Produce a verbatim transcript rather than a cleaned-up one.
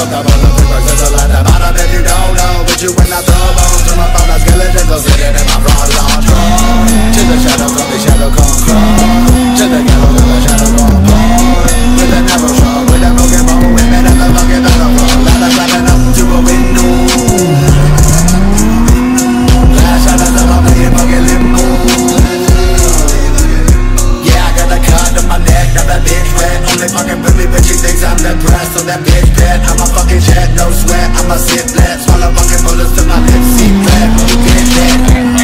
fuck up on the paper, sizzle at the bottom if you don't know. But you when I throw bones to my phone, I'm skeletons go sitting in my front lawn. To the shadow come, the shadow come crawl. To the ghetto, to the shadow come pour. With a narrow shot, with a broken bone, women at the fucking battlefield. Ladder climbing up to a window. Last shot of them, I'm playing fucking limbo. Yeah, I got the card on my neck, now that bitch wet. Only fucking with me, but she thinks I'm depressed. So that bitch dead, I'm a fucking jet, no sweat. I'm a sit flat, swallow fucking bullets till my lips see flat. You get that.